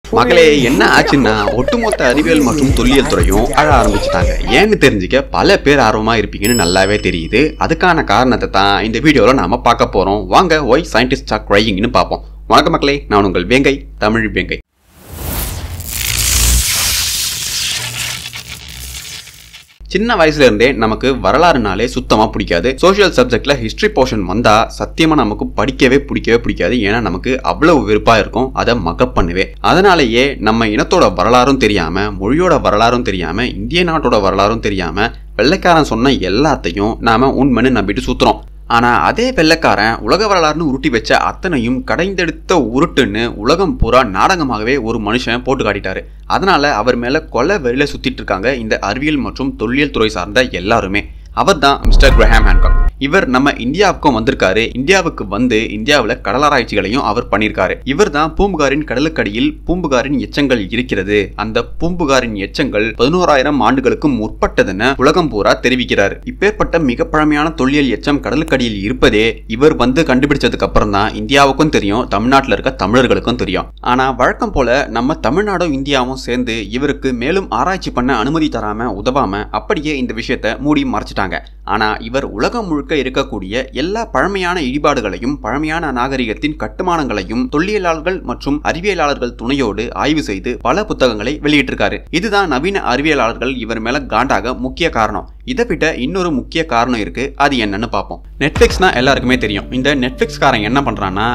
மக்களே என்ன ஆச்சுன்னா ஒட்டுமொத்த அறிவியல் மற்றும் தொல்லியல் துறையும் அழ ஆரம்பிச்சுட்டாங்க. ஏன்னு தெரிஞ்சுக்க பல பேர் ஆர்வமா இருப்பீங்கன்னு நல்லாவே தெரியுது. அதுக்கான காரணத்தை தான் இந்த வீடியோல நாம பார்க்க போறோம். வாங்க ஒய் சயின்டிஸ்ட் ஆர் கிரையிங்னு பார்ப்போம். வணக்கம் மக்களே, நான் உங்கள் வேங்கை, தமிழ் வேங்கை. சின்ன வயசுல இருந்தே நமக்கு வரலாறுனாலே சுத்தமா பிடிக்காது. சோசியல் சப்ஜெக்ட்ல ஹிஸ்டரி போர்ஷன் வந்தா சத்தியமா நமக்கு பிடிக்கவே பிடிக்காது. ஏன்னா நமக்கு அவ்வளவு வெறுப்பா இருக்கும், அதை மக்கப் பண்ணுவே. அதனாலேயே நம்ம இனத்தோட வரலாறும் தெரியாம, மொழியோட வரலாறும் தெரியாம, இந்திய நாட்டோட வரலாறும் தெரியாம வெள்ளைக்காரன் சொன்ன எல்லாத்தையும் நாம உண்மைன்னு நம்பிட்டு சுத்துறோம். ஆனா அதே வெள்ளைக்காரன் உலக வரலாறுன்னு உருட்டி வச்ச அத்தனையும் கடைந்தெடுத்த உருட்டுன்னு உலகம் பூரா நாடகமாகவே ஒரு மனுஷன் போட்டு காட்டிட்டாரு. அதனால அவர் மேல கொலை வெறியில சுத்திட்டு இருக்காங்க இந்த அறிவியல் மற்றும் தொல்லியல் துறை சார்ந்த எல்லாருமே. அவர் தான் மிஸ்டர் கிரஹாம் ஹான்காக். இவர் நம்ம இந்தியாவுக்கும் வந்திருக்காரு. இந்தியாவுக்கு வந்து இந்தியாவில் கடலாராய்ச்சிகளையும் அவர் பண்ணியிருக்காரு. இவர் தான் பூம்புகாரின் கடலுக்கடியில் பூம்புகாரின் எச்சங்கள் இருக்கிறது, அந்த பூம்புகாரின் எச்சங்கள் 11,000 ஆண்டுகளுக்கு முற்பட்டதுன்னு உலகம் பூரா தெரிவிக்கிறார். இப்பேற்பட்ட மிக பழமையான தொல்லியல் எச்சம் கடலுக்கடியில் இருப்பதே இவர் வந்து கண்டுபிடிச்சதுக்கு அப்புறம் தான் இந்தியாவுக்கும் தெரியும், தமிழ்நாட்டில் இருக்க தமிழர்களுக்கும் தெரியும். ஆனா வழக்கம் போல நம்ம தமிழ்நாடும் இந்தியாவும் சேர்ந்து இவருக்கு மேலும் ஆராய்ச்சி பண்ண அனுமதி தராம உதவாம அப்படியே இந்த விஷயத்தை மூடி மறைச்சிட்டாங்க. ஆனா இவர் உலகம் முழுக்க இருக்கக்கூடிய எல்லா பழமையான இடிபாடுகளையும் பழமையான நாகரிகத்தின் கட்டுமானங்களையும் தொல்லியலாளர்கள் மற்றும் அறிவியலாளர்கள் துணையோடு ஆய்வு செய்து பல புத்தகங்களை வெளியிட்டிருக்காரு. இதுதான் நவீன அறிவியலாளர்கள் இவர் மேல காண்டாக முக்கிய காரணம். இதை விட இன்னொரு முக்கிய காரணம் இருக்கு, அது என்னன்னு பார்ப்போம். நெட்ஃபிளிக்ஸ்னா எல்லாருக்குமே தெரியும். இந்த நெட்ஃபிளிக்ஸ் காரன் என்ன பண்றான்னா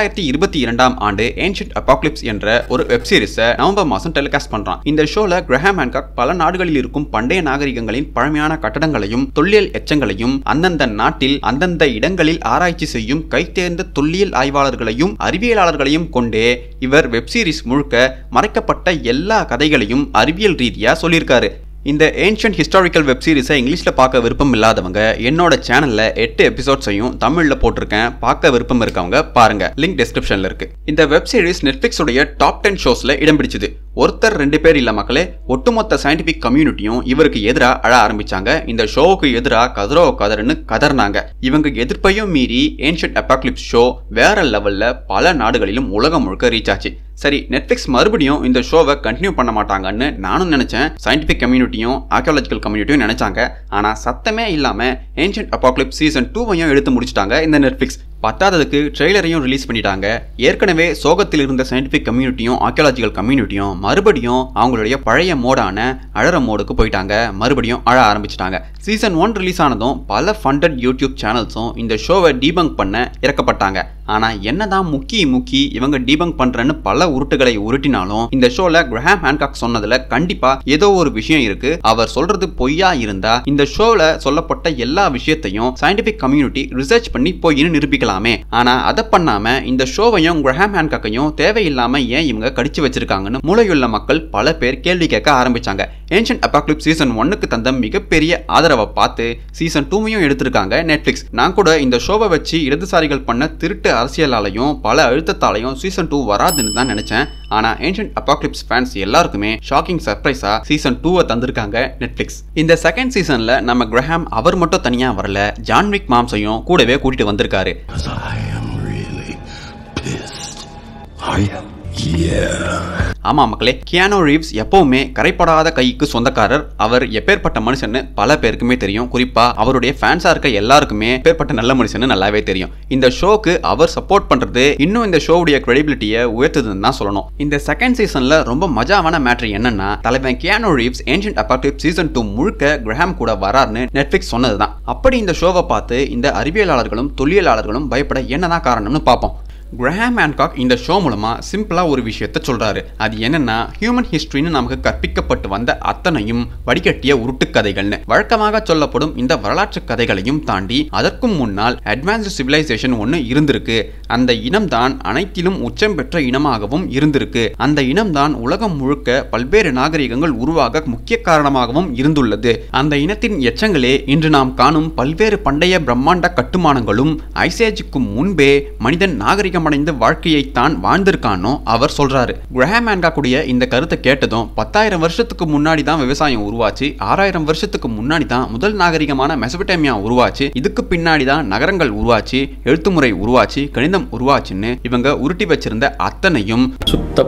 2022ஆம் ஆண்டு ஏன்ஷியன்ட் அபாகலிப்ஸ் என்ற ஒரு வெப் சீரிஸை நவம்பர் மாசம் டெலிகாஸ்ட் பண்றான். இந்த ஷோல கிரஹாம் ஹான்காக் பல நாடுகளில் இருக்கும் பண்டைய நாகரிகங்களின் பழமையான கட்டடங்களையும் தொல்லியல் எச்சங்களையும் அந்தந்த நாட்டில் அந்தந்த இடங்களில் ஆராய்ச்சி செய்யும் கைத்தேர்ந்த தொல்லியல் ஆய்வாளர்களையும் அறிவியலாளர்களையும் கொண்டே இவர் வெப் சீரிஸ் முழுக்க மறைக்கப்பட்ட எல்லா கதைகளையும் அறிவியல் ரீதியா சொல்லியிருக்காரு. இந்த ஏன்ஷியன்ட் ஹிஸ்டாரிக்கல் வெப் சீரிஸை இங்கிலீஷில் பார்க்க விருப்பம் இல்லாதவங்க என்னோட சேனல்ல 8 எபிசோட்ஸையும் தமிழில் போட்டிருக்கேன். பார்க்க விருப்பம் இருக்கவங்க பாருங்க, லிங்க் டிஸ்கிரிப்ஷன்ல இருக்கு. இந்த வெப் சீரிஸ் நெட்ஃபிளிக்ஸ் உடைய டாப் 10 ஷோஸ்ல இடம் பிடிச்சது. ஒருத்தர் 2 பேர் இல்ல மக்களே, ஒட்டுமொத்த சயின்டிபிக் கம்யூனிட்டியும் இவருக்கு எதிராக அழ ஆரம்பிச்சாங்க. இந்த ஷோவுக்கு எதிராக கதறுன்னு கதர்னாங்க. இவங்க எதிர்ப்பையும் மீறி ஏன்ஷியன்ட் அபாகலிப்ஸ் ஷோ வேற லெவல்ல பல நாடுகளிலும் உலகம் முழுக்க ரீச் ஆச்சு. சரி, நெட்ஃபிளிக்ஸ் மறுபடியும் இந்த ஷோவை கண்டினியூ பண்ண மாட்டாங்கன்னு நானும் நினைச்சேன். சயின்டிபிக் கம்யூனிட்டியும் ஆர்கியாலஜிக்கல் கம்யூனிட்டியும் நினைச்சாங்க. ஆனா சத்தமே இல்லாம ஏன்ஷியன்ட் அபாகலிப்ஸ் சீசன் 2வையும் எடுத்து முடிச்சிட்டாங்க இந்த நெட்ஃபிளிக்ஸ். பத்தாததுக்கு ட்ரெய்லரையும் ரிலீஸ் பண்ணிட்டாங்க. ஏற்கனவே சோகத்தில் இருந்த சயின்டிபிக் கம்யூனிட்டியும் ஆர்கியாலஜிக்கல் கம்யூனிட்டியும் மறுபடியும் அவங்களுடைய பழைய மோடான அழற மோடுக்கு போயிட்டாங்க. மறுபடியும் அழ ஆரம்பிச்சிட்டாங்க. சீசன் 1 ரிலீஸ் ஆனதும் பல ஃபண்டட் யூடியூப் சேனல்ஸும் இந்த ஷோவை டீபங்க் பண்ண இறக்கப்பட்டாங்க. ஆனா என்னதான் முக்கி இவங்க டீபங்க் பண்றேன்னு பல உருட்டுகளை உருட்டினாலும் இந்த ஷோல கிரஹாம் ஹான்காக் சொன்னதுல கண்டிப்பா ஏதோ ஒரு விஷயம் இருக்கு. அவர் சொல்றது பொய்யா இருந்தா இந்த ஷோல சொல்லப்பட்ட எல்லா விஷயத்தையும் சயின்டிபிக் கம்யூனிட்டி ரிசர்ச் பண்ணி போயின்னு நிரூபிக்கலாமே. ஆனா அதை பண்ணாம இந்த ஷோவையும் கிரஹாம் ஹான்காக்கையும் தேவையில்லாம ஏன் இவங்க கடிச்சு வச்சிருக்காங்கன்னு மூளையுள்ள மக்கள் பல பேர் கேள்வி கேட்க ஆரம்பிச்சாங்க. ஏன்ஷியன்ட் அபாகலிப்ஸ் சீசன் 1க்கு தந்த மிகப்பெரிய ஆதரவை பார்த்து சீசன் 2வையும் எடுத்திருக்காங்க நெட்ஃபிளிக்ஸ். நான் கூட இந்த ஷோவை வச்சு இடதுசாரிகள் பண்ண திருட்டு அரசியலாலையும் பல அழுத்தத்தாலையும் சீசன் 2 வராதுன்னு தான் நினைச்சேன். ஆனா ஏன்ஷியன்ட் அபாகலிப்ஸ் ஃபேன்ஸ் எல்லாருக்குமே ஷாக்கிங் சர்ப்ரைஸா சீசன் 2வை தந்திருக்காங்க நெட்ஃபிளிக்ஸ். இந்த செகண்ட் சீசன்ல நம்ம கிரஹாம் அவர் மட்டும் தனியா வரல, ஜான் விக் மாம்ஸையும் கூடவே கூட்டிட்டு வந்திருக்காரு. ஆமா மக்களே, கியானோ ரீவ்ஸ் எப்பவுமே கரைப்படாத கைக்கு சொந்தக்காரர். அவர் எப்பேற்பட்ட மனுஷன்னு பல பேருக்குமே தெரியும். குறிப்பா அவருடைய ஃபேன்ஸா இருக்க எல்லாருக்குமே எப்பேற்பட்ட நல்ல மனுஷன்னு நல்லாவே தெரியும். இந்த ஷோக்கு அவர் சப்போர்ட் பண்றது இன்னும் இந்த ஷோவுடைய கிரெடிபிலிட்டியை உயர்த்துதுன்னு தான் சொல்லணும். இந்த செகண்ட் சீசன்ல ரொம்ப மஜாவான மேட்டர் என்னன்னா, தலைவன் கியானோ ரீவ்ஸ் ஏன்ஷியன்ட் அபாகலிப்ஸ் சீசன் 2 முழுக்க கிரஹாம் கூட வராருன்னு நெட்ஃபிளிக்ஸ் சொன்னதுதான். அப்படி இந்த ஷோவை பார்த்து இந்த அறிவியலாளர்களும் தொல்லியலாளர்களும் பயப்பட என்னதான் காரணம்னு பார்ப்போம். கிரஹாம் ஹான்காக் இந்த ஷோ மூலமா சிம்பிளா ஒரு விஷயத்த சொல்றாரு. அது என்னன்னா, ஹியூமன் ஹிஸ்டரின்னு நமக்கு கற்பிக்கப்பட்டு வந்த அத்தனையும் வடிகட்டிய உருட்டு கதைகள்னு. வழக்கமாக சொல்லப்படும் இந்த வரலாற்று கதைகளையும் தாண்டி அதற்கும் முன்னால் அட்வான்ஸ்டு சிவிலைசேஷன் ஒன்று இருந்திருக்கு. அந்த இனம்தான் அனைத்திலும் உச்சம் பெற்ற இனமாகவும் இருந்திருக்கு. அந்த இனம்தான் உலகம் முழுக்க பல்வேறு நாகரிகங்கள் உருவாக முக்கிய காரணமாகவும் இருந்துள்ளது. அந்த இனத்தின் எச்சங்களே இன்று நாம் காணும் பல்வேறு பண்டைய பிரம்மாண்ட கட்டுமானங்களும் ஐசேஜுக்கு முன்பே மனிதன் நாகரிகம் அடைந்த வாழ்க்கையைத்தான் வாழ்ந்திருக்கானோ அவர் சொல்றாரு. கிரஹாம் ஹான்காக்குடைய இந்த கருத்தை கேட்டதும் 10,000 வருஷத்துக்கு முன்னாடி தான் விவசாயம் உருவாச்சு, 6,000 வருஷத்துக்கு முன்னாடி தான் முதல் நாகரிகமான மெசபடேமியா உருவாச்சு, இதுக்கு பின்னாடி தான் நகரங்கள் உருவாச்சு, எழுத்துமுறை உருவாச்சு, கணிதம் உருவாச்சுன்னு இவங்க உருட்டி வச்சிருந்த அத்தனையும் சுத்த போய்.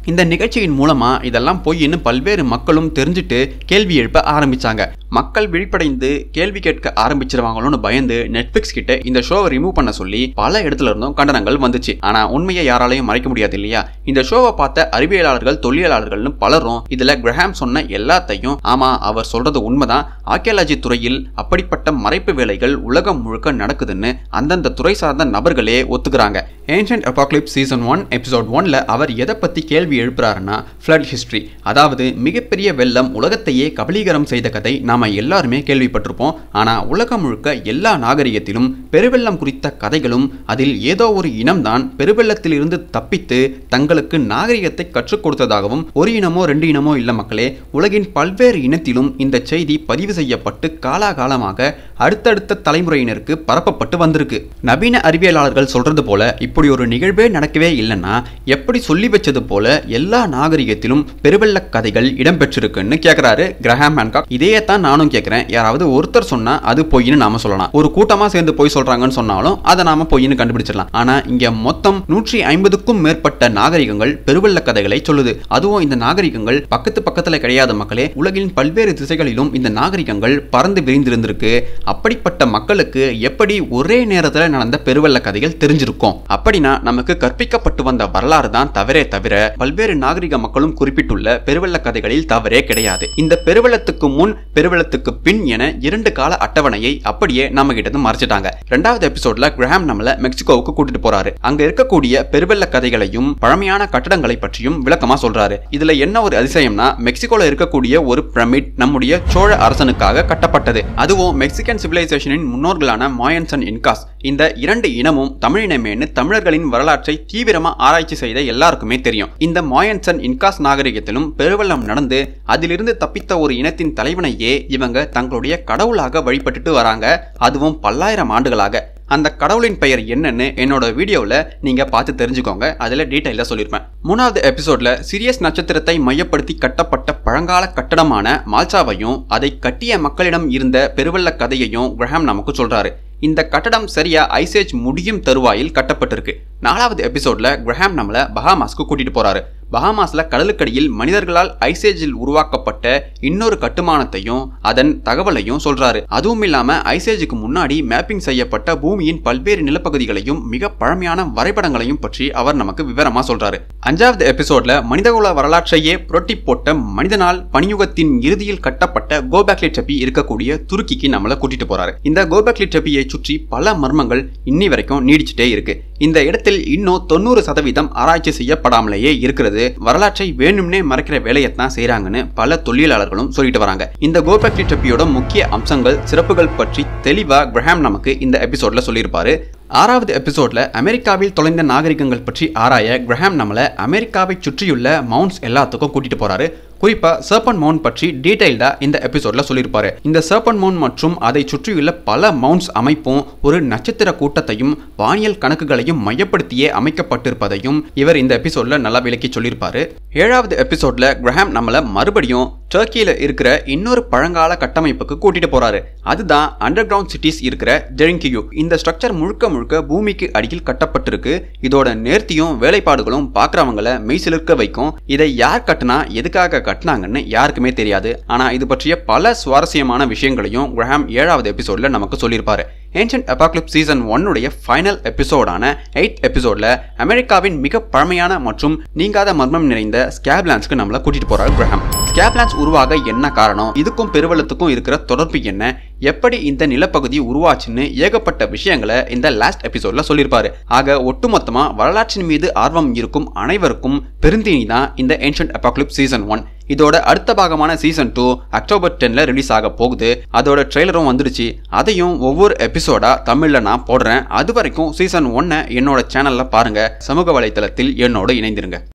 இந்த நிகழ்ச்சியின் மூலமா இதெல்லாம் பொய்ன்னு பல்வேறு மக்களும் தெரிஞ்சுட்டு கேள்வி எழுப்ப ஆரம்பிச்சாங்க. மக்கள் விழிப்படைந்து கேள்வி கேட்க ஆரம்பிச்சிருவாங்களோன்னு பயந்து நெட்ஃபிளிக்ஸ் கிட்ட இந்த ஷோவை ரிமூவ் பண்ண சொல்லி பல இடத்துல இருந்தும் கண்டனங்கள் வந்துச்சு. ஆனா உண்மையை யாராலையும் மறைக்க முடியாது இல்லையா? இந்த ஷோவை பார்த்த அறிவியலாளர்கள், தொழிலாளர்கள்னு பலரும் இதுல கிரஹாம் சொன்ன எல்லாத்தையும் ஆமா அவர் சொல்றது உண்மைதான், ஆர்கியாலஜி துறையில் அப்படிப்பட்ட மறைப்பு வேலைகள் உலகம் முழுக்க நடக்குதுன்னு அந்தந்த துறை சார்ந்த நபர்களே ஒத்துக்கிறாங்க. ஏன்ஷியன்ட் அபாகலிப்ஸ் சீசன் 1 எபிசோட் 1ல அவர் எதை பத்தி கேள்வி எழுப்புறாருன்னா ஃப்ளட் ஹிஸ்டரி, அதாவது மிகப்பெரிய வெள்ளம் உலகத்தையே கபலீகரம் செய்த கதை நாம எல்லாருமே கேள்விப்பட்டிருப்போம். ஆனா உலகம் முழுக்க எல்லா நாகரிகத்திலும் பெருவெள்ளம் குறித்த கதைகளும் அதில் ஏதோ ஒரு இனம்தான் பெருவெள்ளத்தில் இருந்து தப்பித்து தங்களுக்கு நாகரிகத்தை கற்றுக் கொடுத்ததாகவும், ஒரு இனமோ 2 இனமோ இல்ல மக்களே, உலகின் பல்வேறு இனத்திலும் இந்த செய்தி பதிவு செய்யப்பட்டு காலாகாலமாக அடுத்தடுத்த தலைமுறையினருக்கு பரப்பப்பட்டு வந்திருக்கு. நவீன அறிவியலாளர்கள் சொல்றது போல இப்படி ஒரு நிகழ்வே நடக்கவே இல்லைன்னா எப்படி சொல்லி வச்சது போல எல்லா நாகரிகத்திலும் பெருவெள்ள கதைகள் இடம்பெற்றிருக்குன்னு கேட்கிறாரு கிரஹாம் ஹான்காக். இதையே தான் நானும் கேட்கிறேன். யாராவது ஒருத்தர் சொன்னா அது பொய்ன்னு நாம சொல்லலாம், ஒரு கூட்டமா சேர்ந்து பொய் சொல்றாங்கன்னு சொன்னாலும் அதை நாம பொய்ன்னு கண்டுபிடிச்சிடலாம். ஆனா இங்க மொத்தம் 150க்கும் மேற்பட்ட நாகரிகங்கள் பெருவெள்ள கதைகளை சொல்லுது. அதுவும் இந்த நாகரிகங்கள் பக்கத்துல கிடையாத மக்களே, உலகின் பல்வேறு திசைகளிலும் இந்த நாகரிகங்கள் பறந்து விரிந்திருந்திருக்கு. அப்படிப்பட்ட மக்களுக்கு எப்படி ஒரே நேரத்தில் நடந்த பெருவெள்ள கதைகள் தெரிஞ்சிருக்கும்? அப்படின்னா நமக்கு கற்பிக்கப்பட்டு வந்த வரலாறு தான் தவறே தவிர பல்வேறு நாகரிக மக்களும் குறிப்பிட்டுள்ள பெருவெள்ள கதைகளில் தவறே கிடையாது. இந்த பெருவெள்ளத்துக்கு முன் பெருவெள்ளத்துக்கு பின் என 2 கால அட்டவணையை அப்படியே நம்ம கிட்ட மறைச்சிட்டாங்க. 2வது எபிசோட்ல கிரஹாம் நம்மள மெக்சிகோவுக்கு கூட்டிட்டு போறாரு. அங்க இருக்கக்கூடிய பெருவெள்ள கதைகளையும் பழமையான கட்டடங்களை பற்றியும் விளக்கமா சொல்றாரு. இதுல என்ன ஒரு அதிசயம்னா, மெக்சிகோல இருக்கக்கூடிய ஒரு பிரமிட் நம்முடைய சோழ அரசனுக்காக கட்டப்பட்டது. அதுவும் மெக்சிகன் சிவிலைசேஷனின் முன்னோர்களான மாயன்ஸ் அண்ட் இன்காஸ். இந்த 2 இனமும் தமிழினமேன்னு தமிழர்களின் வரலாற்றை தீவிரமா ஆராய்ச்சி செய்த எல்லாருக்குமே தெரியும். இந்த மாயன்ஸ் அண்ட் இன்காஸ் நாகரிகத்திலும் பெருவெள்ளம் நடந்து அதிலிருந்து தப்பித்த ஒரு இனத்தின் தலைவனையே இவங்க தங்களுடைய கடவுளாக வழிபட்டுட்டு வராங்க. அதுவும் பல்லாயிரம் ஆண்டுகளாக. அந்த கடவுளின் பெயர் என்னன்னு என்னோட வீடியோவில் நீங்க பார்த்து தெரிஞ்சுக்கோங்க. அதுல டீடைலா சொல்லியிருப்பேன். 3வது எபிசோட்ல சிரியஸ் நட்சத்திரத்தை மையப்படுத்தி கட்டப்பட்ட பழங்கால கட்டடமான மால்சாவையும் அதை கட்டிய மக்களிடம் இருந்த பெருவெள்ள கதையையும் கிரஹாம் நமக்கு சொல்றாரு. இந்த கட்டடம் சரியா ஐசேஜ் முடியும் தருவாயில் கட்டப்பட்டிருக்கு. 4வது எபிசோட்ல கிரஹாம் நம்மள பஹாமாஸ்க்கு கூட்டிட்டு போறாரு. பஹாமாஸ்ல கடலுக்கடியில் மனிதர்களால் ஐசேஜில் உருவாக்கப்பட்ட இன்னொரு கட்டுமானத்தையும் அதன் தகவலையும் சொல்றாரு. அதுவும் இல்லாம ஐசேஜுக்கு முன்னாடி மேப்பிங் செய்யப்பட்ட பூமியின் பல்வேறு நிலப்பகுதிகளையும் மிக பழமையான வரைபடங்களையும் பற்றி அவர் நமக்கு விவரமா சொல்றாரு. 5வது எபிசோட்ல மனிதகுல வரலாற்றையே புரட்டி போட்ட மனிதனால் பனியுகத்தின் இறுதியில் கட்டப்பட்ட கோபேக்லி டெப்பி இருக்கக்கூடிய துருக்கிக்கு நம்மள கூட்டிட்டு போறாரு. இந்த கோபேக்லி டெப்பியை சுற்றி பல மர்மங்கள் இன்னி வரைக்கும் நீடிச்சுட்டே இருக்கு. இந்த இடத்தில் இன்னும் 90% ஆராய்ச்சி செய்யப்படாமலேயே இருக்கிறது. வரலாற்றை வேணும்னே மறைக்கிற வேலையத்தான் செய்யறாங்கன்னு பல தொழிலாளர்களும் சொல்லிட்டு வராங்க. இந்த கோபேக்லி டெப்பியோட முக்கிய அம்சங்கள், சிறப்புகள் பற்றி தெளிவா கிரஹாம் நமக்கு இந்த எபிசோட்ல சொல்லியிருப்பாரு. 6வது எபிசோட்ல அமெரிக்காவில் தொலைந்த நாகரிகங்கள் பற்றி ஆராய கிரஹாம் நம்மள அமெரிக்காவை சுற்றியுள்ள மவுண்ட்ஸ் எல்லாத்துக்கும் கூட்டிட்டு போறாரு. குறிப்பா சர்பன்ட் மவுண்ட் பற்றி டீடைல்டா இந்த எபிசோட்ல சொல்லியிருப்பாரு. இந்த சர்பன்ட் மவுண்ட் மற்றும் அதை சுற்றியுள்ள பல மவுண்ட்ஸ் அமைப்பும் ஒரு நட்சத்திர கூட்டத்தையும் வானியல் கணக்குகளையும் மையப்படுத்தியே அமைக்கப்பட்டிருப்பதையும் இவர் இந்த எபிசோட்ல நல்லா விளக்கி சொல்லியிருப்பாரு. 7வது எபிசோட்ல கிரஹாம் நம்மள மறுபடியும் டர்க்கியில இருக்கிற இன்னொரு பழங்கால கட்டமைப்புக்கு கூட்டிட்டு போறாரு. அதுதான் அண்டர் கிரவுண்ட் சிட்டிஸ் இருக்கிற டெரிங்கியூ. இந்த ஸ்ட்ரக்சர் முழுக்க பூமிக்கு அடியில் கட்டப்பட்டிருக்கு. இதோட நேர்த்தியும் வேலைப்பாடுகளும் பாக்குறவங்களை மெய்சிலிர்க்க வைக்கும். இதை யார் கட்டினா, எதுக்காக கட்டினாங்கன்னு யாருக்குமே தெரியாது. ஆனா இது பற்றிய பல சுவாரஸ்யமான விஷயங்களையும் கிரஹாம் 7வது எபிசோட்ல நமக்கு சொல்லியிருப்பாரு. ஏன்ஷியன்ட் அபாகலிப்ஸ் சீசன் 1 உடைய ஃபைனல் எபிசோடான 8th எபிசோட்ல அமெரிக்காவின் மிக பழமையான மற்றும் நீங்காத மர்மம் நிறைந்த ஸ்கேப்லாண்ட்ஸ்க்கு நம்மள கூட்டிட்டு போறாரு கிரஹாம். ஸ்கேப்லாண்ட்ஸ் உருவாக என்ன காரணம், இதுக்கும் பெருவெள்ளத்துக்கும் இருக்கிற தொடர்பு என்ன, எப்படி இந்த நிலப்பகுதி உருவாச்சுன்னு ஏகப்பட்ட விஷயங்களை இந்த லாஸ்ட் எபிசோட்ல சொல்லியிருப்பாரு. ஆக ஒட்டுமொத்தமா வரலாற்றின் மீது ஆர்வம் இருக்கும் அனைவருக்கும் பெருந்தீனி தான் இந்த ஏன்ஷியன்ட் அபாகலிப்ஸ் சீசன் 1. இதோட அடுத்த பாகமான சீசன் 2 அக்டோபர் 10ல ரிலீஸ் ஆக போகுது. அதோட ட்ரெய்லரும் வந்துடுச்சு. அதையும் ஒவ்வொரு எபிசோடா தமிழ்ல நான் போடுறேன். அது வரைக்கும் சீசன் 1 என்னோட சேனல்ல பாருங்க. சமூக வலைத்தளத்தில் என்னோட இணைந்திருங்க.